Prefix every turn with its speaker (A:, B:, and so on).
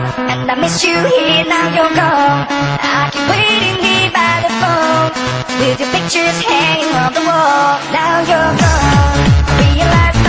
A: And I miss you here, now you're gone. I keep waiting here by the phone, with your pictures hanging on the wall. Now you're gone, I realize